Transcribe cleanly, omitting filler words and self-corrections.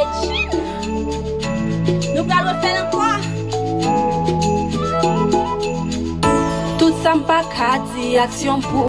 Medine. Nous allons faire encore. Tout ça m'a dit action pour